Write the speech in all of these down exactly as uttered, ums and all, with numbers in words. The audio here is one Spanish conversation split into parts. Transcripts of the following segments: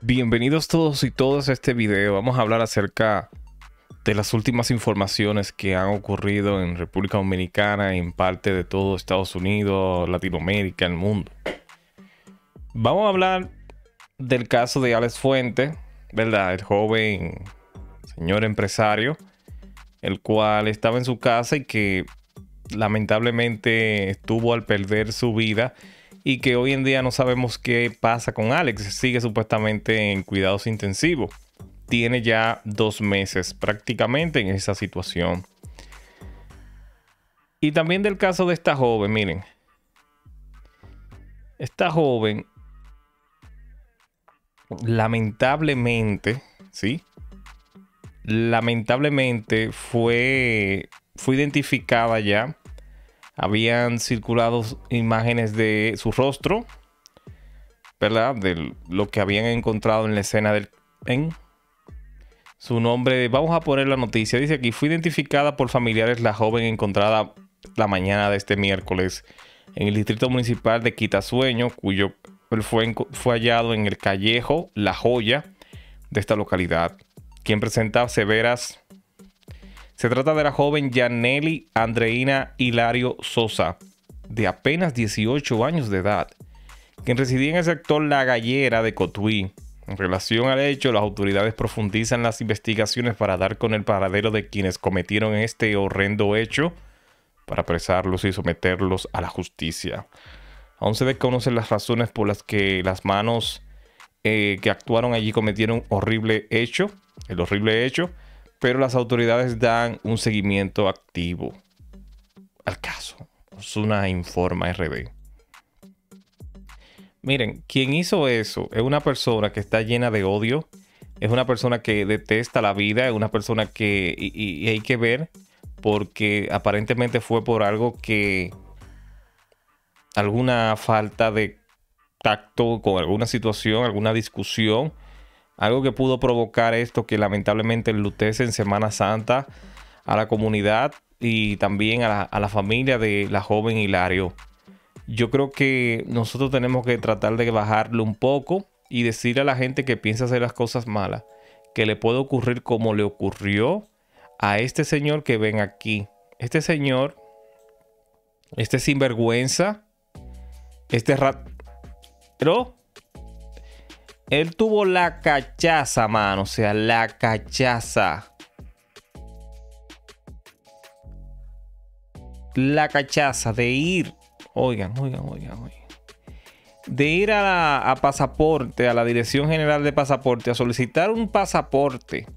Bienvenidos todos y todas a este video. Vamos a hablar acerca de las últimas informaciones que han ocurrido en República Dominicana y en parte de todo Estados Unidos, Latinoamérica, el mundo. Vamos a hablar del caso de Alex Fuentes, ¿verdad? El joven señor empresario, el cual estaba en su casa y que lamentablemente estuvo al perder su vida. Y que hoy en día no sabemos qué pasa con Alex. Sigue supuestamente en cuidados intensivos. Tiene ya dos meses prácticamente en esa situación. Y también del caso de esta joven, miren. Esta joven, lamentablemente, ¿sí? Lamentablemente fue, fue identificada ya. Habían circulado imágenes de su rostro, ¿verdad? De lo que habían encontrado en la escena del en su nombre. Vamos a poner la noticia. Dice aquí: fue identificada por familiares la joven encontrada la mañana de este miércoles en el distrito municipal de Quitasueño, cuyo fue, fue hallado en el callejo La Joya de esta localidad, quien presenta severas. Se trata de la joven Yaneli Andreina Hilario Sosa, de apenas dieciocho años de edad, quien residía en el sector La Gallera de Cotuí. En relación al hecho, las autoridades profundizan las investigaciones para dar con el paradero de quienes cometieron este horrendo hecho, para apresarlos y someterlos a la justicia. Aún se desconocen las razones por las que las manos eh, que actuaron allí cometieron horrible hecho, el horrible hecho, pero las autoridades dan un seguimiento activo al caso. Osuna Informa R D. Miren, quien hizo eso es una persona que está llena de odio, es una persona que detesta la vida, es una persona que y, y hay que ver, porque aparentemente fue por algo que alguna falta de tacto con alguna situación, alguna discusión. Algo que pudo provocar esto, que lamentablemente enlutece en Semana Santa a la comunidad y también a la, a la familia de la joven Hilario. Yo creo que nosotros tenemos que tratar de bajarlo un poco y decirle a la gente que piensa hacer las cosas malas, que le puede ocurrir como le ocurrió a este señor que ven aquí. Este señor, este sinvergüenza, este rat... Pero... él tuvo la cachaza, mano. O sea, la cachaza. La cachaza de ir. Oigan, oigan, oigan, oigan. De ir a, la, a pasaporte, a la Dirección General de Pasaporte, a solicitar un pasaporte.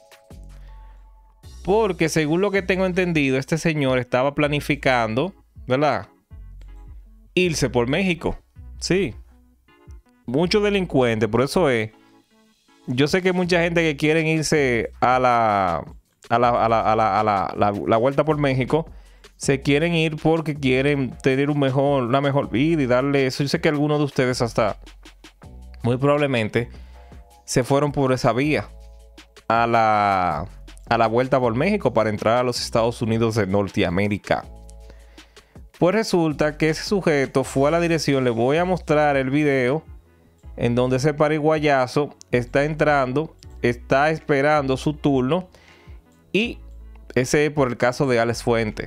Porque según lo que tengo entendido, este señor estaba planificando, ¿verdad? Irse por México. Sí. Muchos delincuentes, por eso es. Yo sé que hay mucha gente que quieren irse a la a la, a la, a la, a la, la, la vuelta por México. Se quieren ir porque quieren tener un mejor, una mejor vida y darle eso. Yo sé que algunos de ustedes hasta muy probablemente se fueron por esa vía a la, a la vuelta por México para entrar a los Estados Unidos de Norteamérica. Pues resulta que ese sujeto fue a la dirección. Le voy a mostrar el video en donde ese pariguayazo está entrando, está esperando su turno. Y ese es por el caso de Alex Fuentes.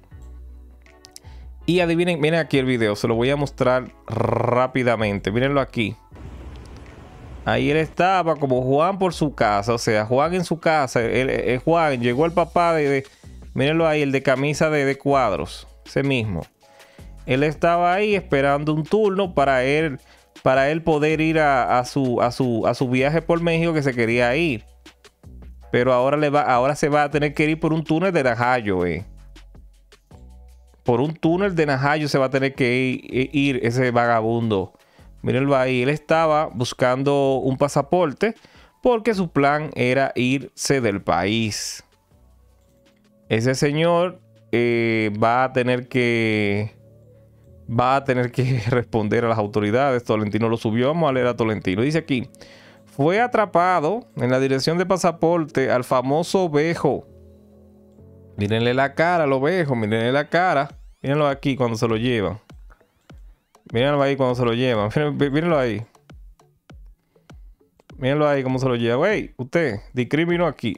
Y adivinen, miren aquí el video, se lo voy a mostrar rápidamente. Mírenlo aquí. Ahí él estaba como Juan por su casa, o sea, Juan en su casa. Él, él, Juan, llegó el papá de, de... Mírenlo ahí, el de camisa de, de cuadros, ese mismo. Él estaba ahí esperando un turno para él... para él poder ir a, a, su, a, su, a su viaje por México que se quería ir. Pero ahora, le va, ahora se va a tener que ir por un túnel de Najayo. Eh. Por un túnel de Najayo se va a tener que ir, ir ese vagabundo. Mírenlo ahí. Él estaba buscando un pasaporte porque su plan era irse del país. Ese señor eh, va a tener que... va a tener que responder a las autoridades. Tolentino lo subió. Vamos a leer a Tolentino. Dice aquí: fue atrapado en la dirección de pasaporte al famoso Ovejo. Mírenle la cara al Ovejo. Mírenle la cara. Mírenlo aquí cuando se lo llevan. Mírenlo ahí cuando se lo llevan. Mírenlo ahí. Mírenlo ahí cómo se lo lleva. Wey, usted, discrimino aquí.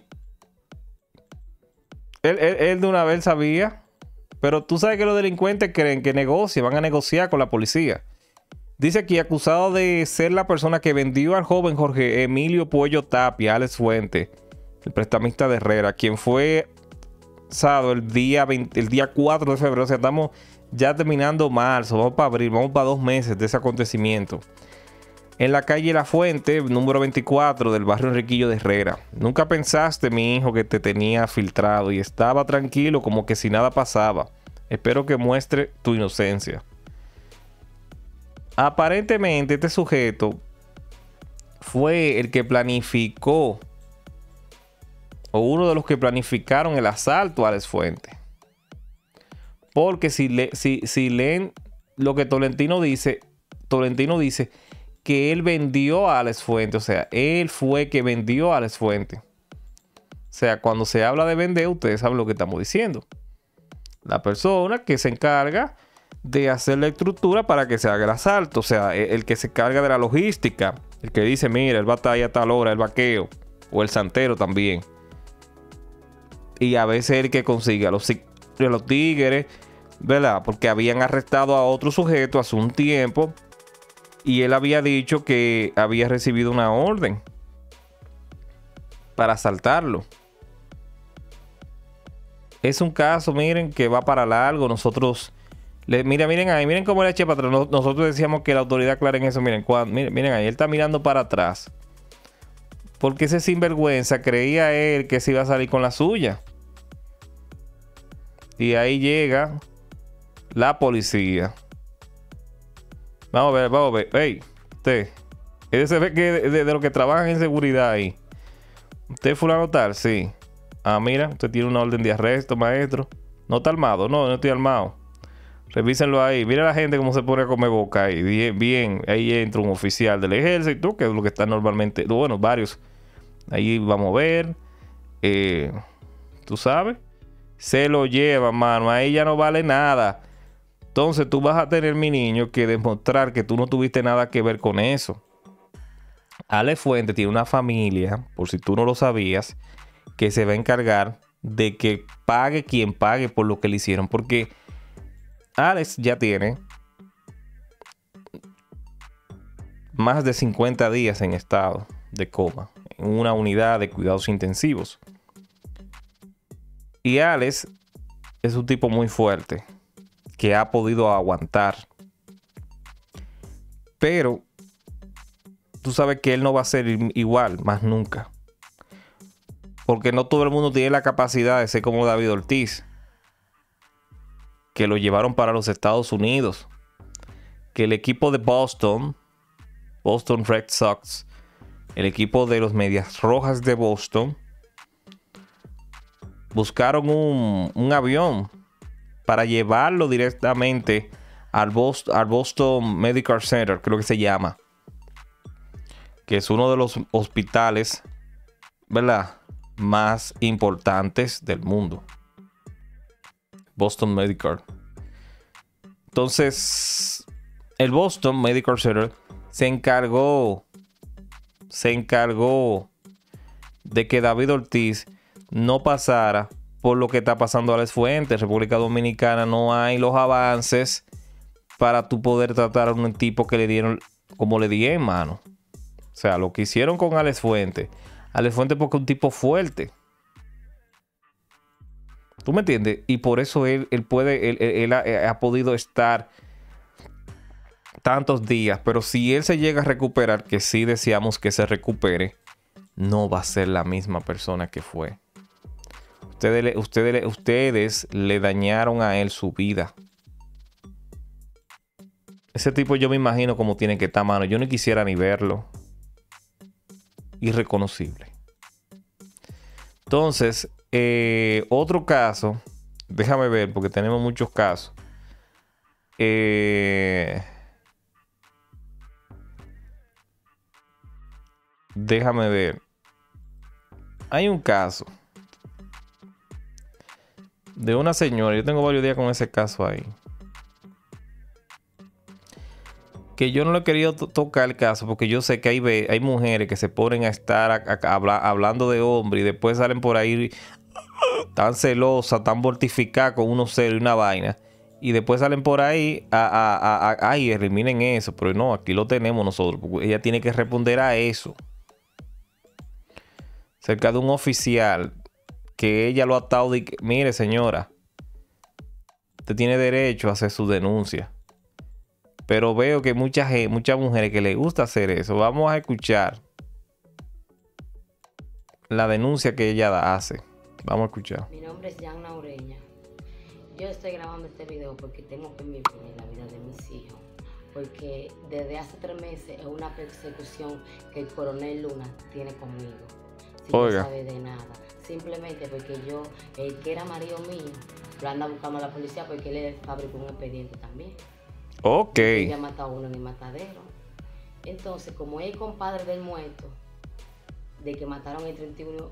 Él, él, él de una vez sabía. Pero tú sabes que los delincuentes creen que negocian, van a negociar con la policía. Dice aquí, acusado de ser la persona que vendió al joven Jorge Emilio Puello Tapia, Alex Fuente, el prestamista de Herrera, quien fue asado el día, veinte, el día cuatro de febrero. O sea, estamos ya terminando marzo, vamos para abril, vamos para dos meses de ese acontecimiento. En la calle La Fuente, número veinticuatro del barrio Enriquillo de Herrera. Nunca pensaste, mi hijo, que te tenía filtrado y estaba tranquilo como que si nada pasaba. Espero que muestre tu inocencia. Aparentemente este sujeto fue el que planificó, o uno de los que planificaron el asalto a Alex Fuente. Porque si, le, si, si leen lo que Tolentino dice, Tolentino dice que él vendió a Alex Fuente. O sea, él fue que vendió a Alex Fuente. O sea, cuando se habla de vender, ustedes saben lo que estamos diciendo. La persona que se encarga de hacer la estructura para que se haga el asalto. O sea, el, el que se encarga de la logística. El que dice, mira, él va a estar ahí a tal hora, el vaqueo. O el santero también. Y a veces el que consigue a los, a los tigres, ¿verdad? Porque habían arrestado a otro sujeto hace un tiempo. Y él había dicho que había recibido una orden para asaltarlo. Es un caso, miren, que va para largo. Nosotros, le, mira, miren ahí, miren cómo le eché para atrás. Nosotros decíamos que la autoridad clara en eso. Miren, cuando, miren, miren ahí, él está mirando para atrás. Porque ese sinvergüenza creía él que se iba a salir con la suya. Y ahí llega la policía. Vamos a ver, vamos a ver. Hey, usted. Ese se ve que de, de, de los que trabajan en seguridad ahí. ¿Usted es fulano tal? Sí. Ah, mira, usted tiene una orden de arresto, maestro. No está armado. No, no estoy armado. Revísenlo ahí. Mira la gente cómo se pone a comer boca ahí. Bien, bien. Ahí entra un oficial del ejército, que es lo que está normalmente. Bueno, varios. Ahí vamos a ver. Eh, ¿Tú sabes? Se lo lleva, mano. Ahí ya no vale nada. Entonces tú vas a tener, mi niño, que demostrar que tú no tuviste nada que ver con eso. Alex Fuente tiene una familia, por si tú no lo sabías, que se va a encargar de que pague quien pague por lo que le hicieron. Porque Alex ya tiene más de cincuenta días en estado de coma, en una unidad de cuidados intensivos. Y Alex es un tipo muy fuerte, que ha podido aguantar. Pero tú sabes que él no va a ser igual más nunca. Porque no todo el mundo tiene la capacidad de ser como David Ortiz, que lo llevaron para los Estados Unidos. Que el equipo de Boston, Boston Red Sox, el equipo de los Medias Rojas de Boston, buscaron un, un avión para llevarlo directamente al Boston, al Boston Medical Center, creo que se llama, que es uno de los hospitales, ¿verdad?, más importantes del mundo. Boston Medical. Entonces, el Boston Medical Center se encargó, se encargó de que David Ortiz no pasara por lo que está pasando a Alex Fuentes. En República Dominicana no hay los avances para tú poder tratar a un tipo que le dieron como le di en mano. O sea, lo que hicieron con Alex Fuentes. Alex Fuentes porque es un tipo fuerte. ¿Tú me entiendes? Y por eso él, él puede, él, él, él ha, ha podido estar tantos días. Pero si él se llega a recuperar, que sí deseamos que se recupere, no va a ser la misma persona que fue. Ustedes, ustedes, ustedes le dañaron a él su vida. Ese tipo yo me imagino cómo tiene que estar, mano. Yo no quisiera ni verlo. Irreconocible. Entonces, eh, otro caso. Déjame ver, porque tenemos muchos casos. Eh, déjame ver. Hay un caso de una señora. Yo tengo varios días con ese caso ahí. que yo no le he querido to- tocar el caso porque yo sé que hay, ve- hay mujeres que se ponen a estar a- a- a habla- hablando de hombre y después salen por ahí tan celosas, tan mortificadas con unos celos y una vaina. Y después salen por ahí a, a, a, a- ay, eliminen eso. Pero no, aquí lo tenemos nosotros. Porque ella tiene que responder a eso. Cerca de un oficial que ella lo ha atado de que, mire señora, usted tiene derecho a hacer su denuncia. Pero veo que mucha gente, muchas mujeres que les gusta hacer eso. Vamos a escuchar la denuncia que ella da- hace. Vamos a escuchar. Mi nombre es Yanna Ureña. Yo estoy grabando este video porque tengo que vivir en la vida de mis hijos. Porque desde hace tres meses es una persecución que el coronel Luna tiene conmigo. Sin Oiga. no saber de nada. Simplemente porque yo, el que era marido mío, lo anda buscando a la policía porque él fabricó un expediente también. Ok. Ella mató a uno en el matadero. Entonces, como es compadre del muerto, de que mataron el treinta y uno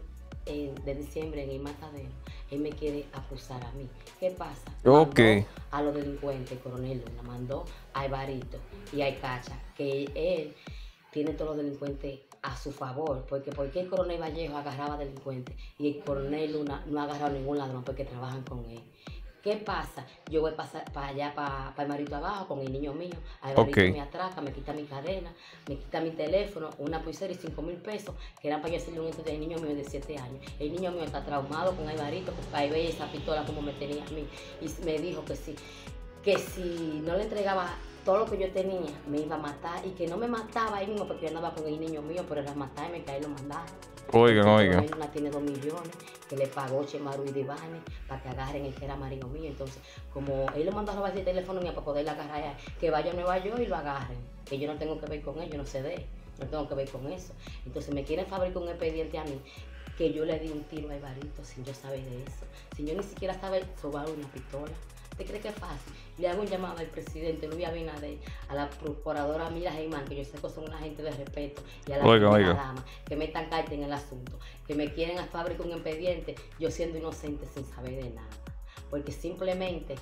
de diciembre en el matadero, él me quiere acusar a mí. ¿Qué pasa? Ok. Mandó a los delincuentes, el coronel Luna mandó a Ibarito y a Icacha, que él tiene todos los delincuentes a su favor, porque porque el coronel Vallejo agarraba delincuentes y el coronel Luna no ha agarrado ningún ladrón porque trabajan con él. ¿Qué pasa? Yo voy para pa allá, para pa el marito abajo, con el niño mío. El marito Ok. me atraca, me quita mi cadena, me quita mi teléfono, una pulsera y cinco mil pesos, que eran para yo hacerle un esto del niño mío de siete años. El niño mío está traumado con el marito, porque ahí veía esa pistola como me tenía a mí. Y me dijo que sí, que si no le entregaba todo lo que yo tenía, me iba a matar. Y que no me mataba ahí mismo porque yo andaba con el niño mío, pero era matarme, que ahí lo mandaba. Oigan, oigan. Una tiene dos millones que le pagó Chemaru y Divane para que agarren el que era marido mío. Entonces, como él lo mandó a robar el teléfono mío para poderle agarrar, a- que vaya a Nueva York y lo agarren. Que yo no tengo que ver con él, yo no sé de él, no tengo que ver con eso. Entonces, me quieren fabricar un expediente a mí que yo le di un tiro a Ibarito sin yo saber de eso, sin yo ni siquiera saber robar una pistola. ¿Usted cree que es fácil? Le hago un llamado al presidente Luis Abinader, a la procuradora Mira Germán, que yo sé que son una gente de respeto, y a la Oiga, primera oiga. dama, que metan carta en el asunto, que me quieren a fabricar un expediente, yo siendo inocente sin saber de nada. Porque simplemente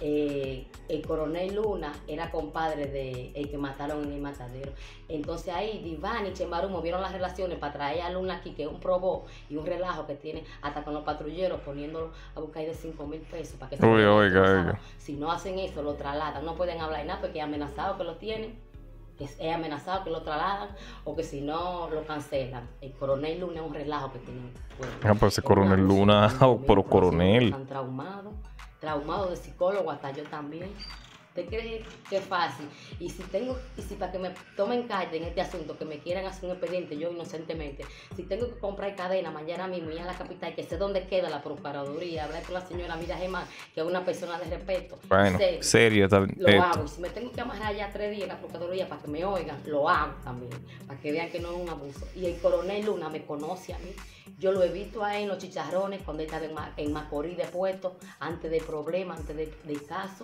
eh, el coronel Luna era compadre de el que mataron en el matadero. Entonces ahí Diván y Chembaru movieron las relaciones para traer a Luna aquí, que es un probó y un relajo que tiene hasta con los patrulleros, poniéndolo a buscar de cinco mil pesos para que se Oiga, vayan oiga, a oiga. Si no hacen eso, lo trasladan. No pueden hablar nada porque es amenazado que lo tienen, que es amenazado que lo trasladan, o que si no lo cancelan. El coronel Luna es un relajo que tiene. Ah, pues ese coronel Luna, oh, pero coronel. Están traumados, traumados de psicólogo, hasta yo también. ¿Usted cree que es fácil? Y si tengo, y si para que me tomen carta en este asunto, que me quieran hacer un expediente, yo inocentemente, si tengo que comprar cadena mañana mismo, ir a la capital, que sé dónde queda la procuraduría, hablar con la señora Mira Germán, que es una persona de respeto, Bueno, serio, serio está lo esto. hago. Y si me tengo que amarrar ya tres días en la procuraduría para que me oigan, lo hago también, para que vean que no es un abuso. Y el coronel Luna me conoce a mí. Yo lo he visto ahí en los chicharrones, cuando él estaba en, Ma- en Macorís de Puerto, antes del problema, antes de- del caso.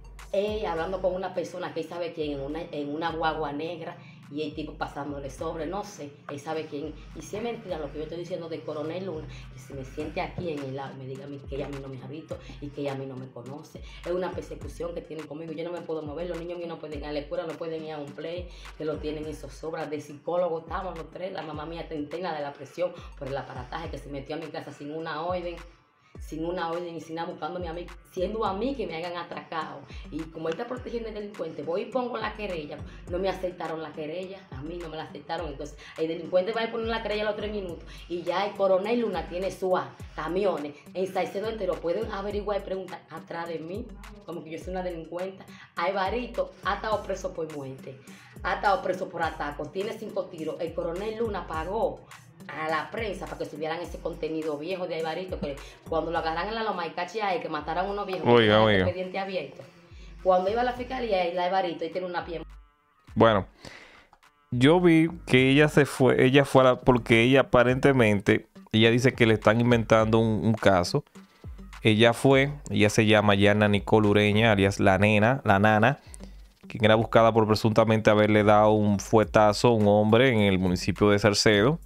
Él hablando con una persona que él sabe quién, en una, en una guagua negra, y el tipo pasándole sobre, no sé, él sabe quién. Y si es mentira lo que yo estoy diciendo del coronel Luna, que si me siente aquí en el lado me diga a mí que ella a mí no me ha visto y que ella a mí no me conoce. Es una persecución que tienen conmigo, yo no me puedo mover, los niños míos no pueden ir a la escuela, no pueden ir a un play, que lo tienen en zozobra. De psicólogo estamos los tres, la mamá mía está interna de la presión por el aparataje que se metió a mi casa sin una orden. sin una orden y sin nada, buscándome a mí, siendo a mí que me hayan atracado. Y como él está protegiendo al delincuente, voy y pongo la querella. No me aceptaron la querella, a mí no me la aceptaron. Entonces, el delincuente va a poner la querella a los tres minutos. Y ya el coronel Luna tiene su A, camiones, en Salcedo entero. Pueden averiguar y preguntar atrás de mí, como que yo soy una delincuenta. A Ibarito ha estado preso por muerte, ha estado preso por atacos, tiene cinco tiros. El coronel Luna pagó a la prensa para que subieran ese contenido viejo de Ibarito, que cuando lo agarran en la loma y caché que mataran a unos viejos, Oiga, que oiga. expediente abierto. Cuando iba a la fiscalía y la Ibarito, y tiene una piel. Bueno, yo vi que ella se fue, ella fue a la, porque ella aparentemente, ella dice que le están inventando un, un caso. Ella fue, ella se llama Yanna Nicole Ureña, alias la nena, la nana, quien era buscada por presuntamente haberle dado un fuetazo a un hombre en el municipio de Salcedo.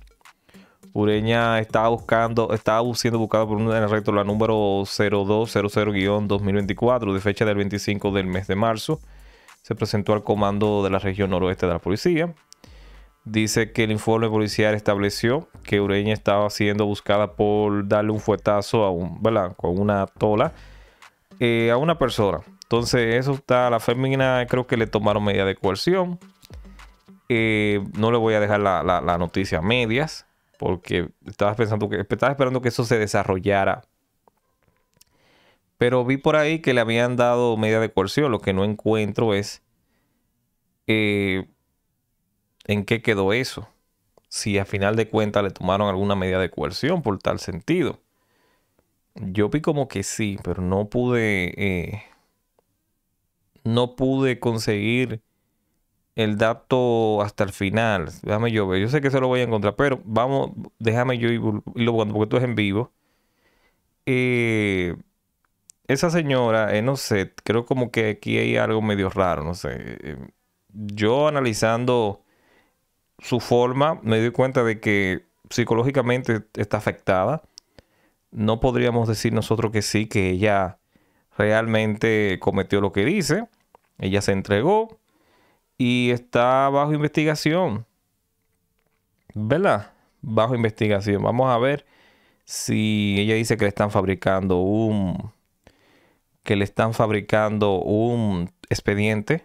Ureña estaba buscando, estaba siendo buscada por una recto la número cero dos cero cero dos mil veinticuatro, de fecha del veinticinco del mes de marzo, se presentó al comando de la región noroeste de la policía. Dice que el informe policial estableció que Ureña estaba siendo buscada por darle un fuetazo a un, ¿verdad? Con una tola eh, a una persona. Entonces, eso está, la fémina creo que le tomaron medida de coerción. Eh, no le voy a dejar la, la, la noticia a medias, porque estaba pensando que estaba esperando que eso se desarrollara. Pero vi por ahí que le habían dado medida de coerción. Lo que no encuentro es eh, en qué quedó eso. Si a final de cuentas le tomaron alguna medida de coerción por tal sentido. Yo vi como que sí, pero no pude... Eh, no pude conseguir el dato hasta el final. Déjame yo ver. Yo sé que se lo voy a encontrar, pero vamos, déjame yo irlo buscando porque esto es en vivo. Eh, esa señora, eh, no sé, creo como que aquí hay algo medio raro, no sé. Eh, yo analizando su forma, me doy cuenta de que psicológicamente está afectada. No podríamos decir nosotros que sí, que ella realmente cometió lo que dice. Ella se entregó y está bajo investigación, ¿verdad? Bajo investigación. Vamos a ver si ella dice que le están fabricando un que le están fabricando un expediente.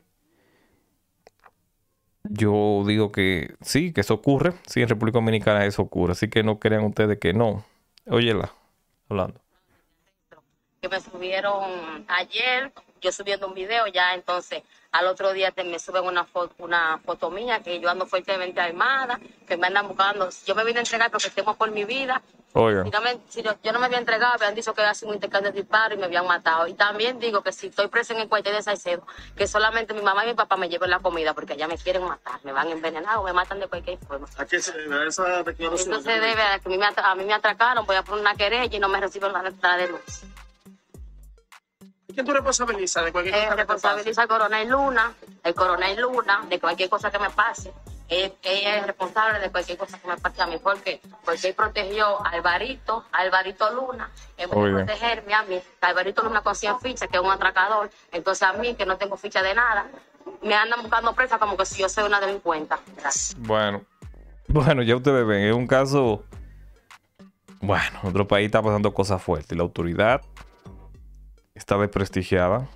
Yo digo que sí, que eso ocurre. Sí, en República Dominicana eso ocurre. Así que no crean ustedes que no. Óyela, hablando. Que me subieron ayer, yo subiendo un video ya, entonces al otro día te, me suben una foto, una foto mía que yo ando fuertemente armada, que me andan buscando. Yo me vine a entregar porque temo por mi vida. Oiga. Si, no me, si yo, yo no me había entregado, habían dicho que había sido un intercambio de disparos y me habían matado. Y también digo que si estoy presa en el cuartel de Salcedo, que solamente mi mamá y mi papá me lleven la comida porque allá me quieren matar, me van a envenenar o me matan de cualquier forma. ¿A qué se debe esa declaración? Eso se debe a que a mí me, a mí me atracaron, voy a poner una querella y no me reciben la, la denuncia. ¿Quién tú responsabilizas de cualquier Eh, cosa que te responsabiliza al coronel Luna, el coronel Luna, de cualquier cosa que me pase. Él, ella es responsable de cualquier cosa que me pase a mí. ¿Por qué? Porque él protegió a Alvarito, a Alvarito Luna, en vez de protegerme a mí. Alvarito Luna con cien fichas, que es un atracador. Entonces a mí, que no tengo ficha de nada, me andan buscando presa como que si yo soy una delincuente. Gracias. Bueno, bueno, ya ustedes ven, es un caso... Bueno, otro país está pasando cosas fuertes. La autoridad está desprestigiada.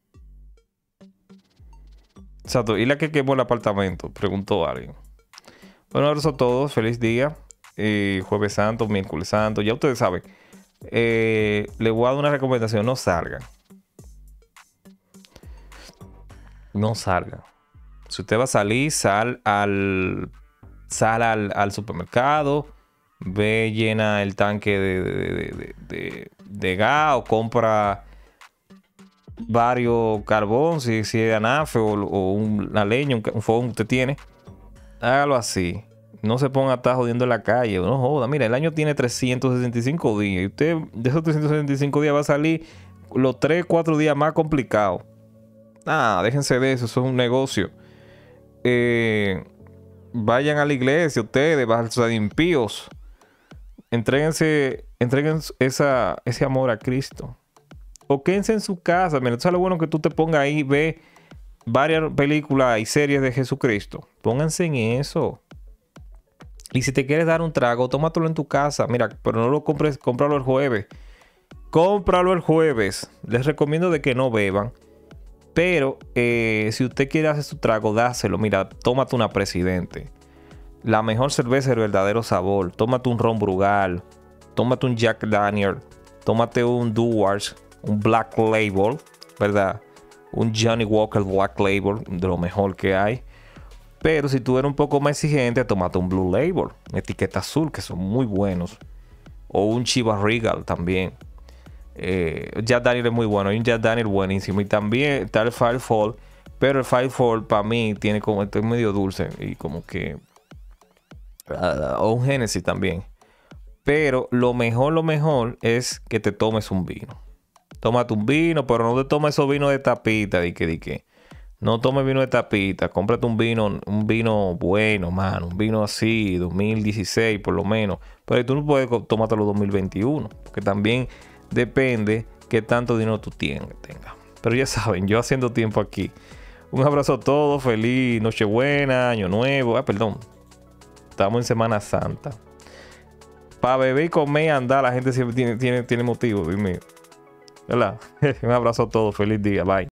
Exacto. ¿Y la que quemó el apartamento? Preguntó alguien. Bueno, abrazo a todos. Feliz día. Eh, Jueves Santo, miércoles Santo. Ya ustedes saben. Eh, les voy a dar una recomendación. No salgan. No salgan. Si usted va a salir, sal al, sal al, al supermercado. Ve, llena el tanque de, de, de, de, de, de gas o compra varios carbón, si, si es anafe o, o una leña, un, un fogón que usted tiene, hágalo así. No se ponga a estar jodiendo en la calle. No joda. Mira, el año tiene trescientos sesenta y cinco días. Y usted de esos trescientos sesenta y cinco días va a salir los tres, cuatro días más complicados. Ah, déjense de eso. Eso es un negocio. Eh, vayan a la iglesia ustedes, vayan a impíos. Entréguense, entreguen esa, ese amor a Cristo. O quédense en su casa. Mira, ¿sabes lo bueno que tú te pongas ahí y ve varias películas y series de Jesucristo? Pónganse en eso. Y si te quieres dar un trago, tómatelo en tu casa. Mira, pero no lo compres, cómpralo el jueves. Cómpralo el jueves. Les recomiendo de que no beban. Pero eh, si usted quiere hacer su trago, dáselo. Mira, tómate una Presidente. La mejor cerveza del verdadero sabor. Tómate un Ron Brugal. Tómate un Jack Daniel. Tómate un Dewar's. Un Black Label, ¿verdad? Un Johnny Walker Black Label, de lo mejor que hay. Pero si tú eres un poco más exigente, tómate un Blue Label, etiqueta azul, que son muy buenos. O un Chivas Regal también. Eh, Jack Daniel es muy bueno. Hay un Jack Daniel buenísimo. Y también está el Firefall. Pero el Firefall para mí tiene como... Esto es medio dulce. Y como que... Uh, o un Genesis también. Pero lo mejor, lo mejor es que te tomes un vino. Tómate un vino, pero no te tomes esos vinos de tapita. Di que, di que. No tomes vino de tapita. Cómprate un vino, un vino bueno, mano. Un vino así, dos mil dieciséis por lo menos. Pero tú no puedes tomártelo dos mil veintiuno. Porque también depende qué tanto dinero tú tienes, tengas. Pero ya saben, yo haciendo tiempo aquí. Un abrazo a todos. Feliz Nochebuena, Año Nuevo. Ah, perdón. Estamos en Semana Santa. Para beber y comer y andar, la gente siempre tiene, tiene, tiene motivo. Dime. ¿Verdad? Un abrazo a todos. Feliz día. Bye.